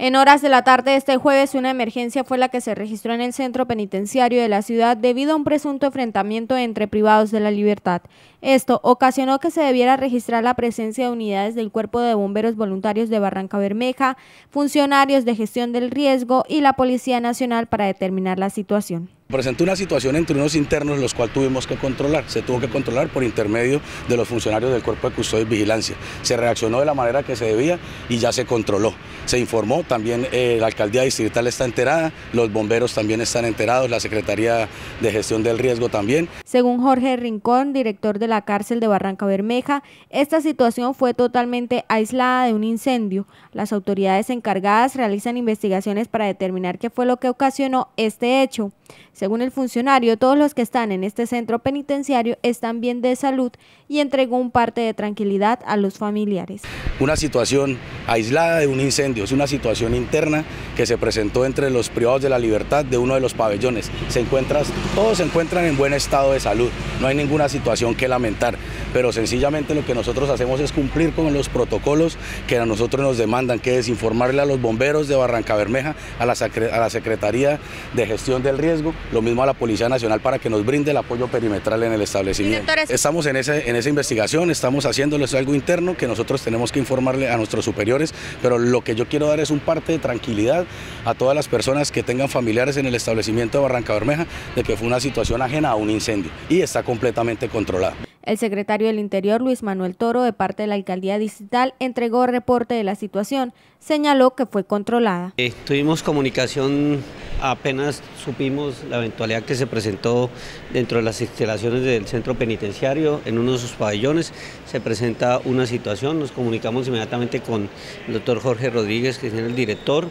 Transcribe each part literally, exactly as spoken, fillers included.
En horas de la tarde de este jueves, una emergencia fue la que se registró en el centro penitenciario de la ciudad debido a un presunto enfrentamiento entre privados de la libertad. Esto ocasionó que se debiera registrar la presencia de unidades del Cuerpo de Bomberos Voluntarios de Barrancabermeja, funcionarios de gestión del riesgo y la Policía Nacional para determinar la situación. Presentó una situación entre unos internos los cuales tuvimos que controlar, se tuvo que controlar por intermedio de los funcionarios del Cuerpo de Custodia y Vigilancia. Se reaccionó de la manera que se debía y ya se controló. Se informó, también eh, la Alcaldía Distrital está enterada, los bomberos también están enterados, la Secretaría de Gestión del Riesgo también. Según Jorge Rincón, director de la cárcel de Barrancabermeja, esta situación fue totalmente aislada de un incendio. Las autoridades encargadas realizan investigaciones para determinar qué fue lo que ocasionó este hecho. Según el funcionario, todos los que están en este centro penitenciario están bien de salud y entregó un parte de tranquilidad a los familiares. Una situación aislada de un incendio, es una situación interna que se presentó entre los privados de la libertad de uno de los pabellones. Se encuentran, todos se encuentran en buen estado de salud, no hay ninguna situación que lamentar, pero sencillamente lo que nosotros hacemos es cumplir con los protocolos que a nosotros nos demandan, que es informarle a los bomberos de Barrancabermeja, a la, a la Secretaría de Gestión del Riesgo, lo mismo a la Policía Nacional para que nos brinde el apoyo perimetral en el establecimiento. Directores. Estamos en, ese, en esa investigación, estamos haciéndolo, es algo interno que nosotros tenemos que informarle a nuestros superiores, pero lo que yo quiero dar es un parte de tranquilidad a todas las personas que tengan familiares en el establecimiento de Barrancabermeja de que fue una situación ajena a un incendio y está completamente controlada. El secretario del Interior, Luis Manuel Toro, de parte de la Alcaldía Distrital, entregó reporte de la situación. Señaló que fue controlada. Eh, tuvimos comunicación, apenas supimos la eventualidad que se presentó dentro de las instalaciones del centro penitenciario, en uno de sus pabellones, se presenta una situación, nos comunicamos inmediatamente con el doctor Jorge Rodríguez, que es el director,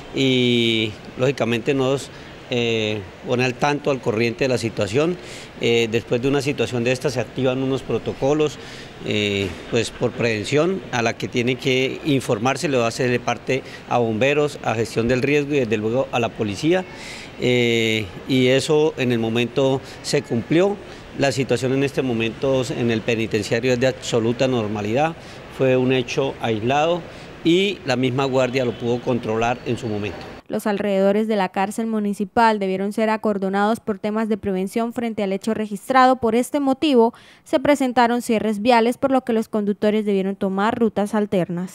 y lógicamente nos Eh, pone al tanto, al corriente de la situación. Eh, después de una situación de esta se activan unos protocolos eh, pues por prevención a la que tiene que informarse, le va a hacer de parte a bomberos, a gestión del riesgo y desde luego a la policía, eh, y eso en el momento se cumplió. La situación en este momento en el penitenciario es de absoluta normalidad, fue un hecho aislado y la misma guardia lo pudo controlar en su momento. Los alrededores de la cárcel municipal debieron ser acordonados por temas de prevención frente al hecho registrado. Por este motivo, se presentaron cierres viales, por lo que los conductores debieron tomar rutas alternas.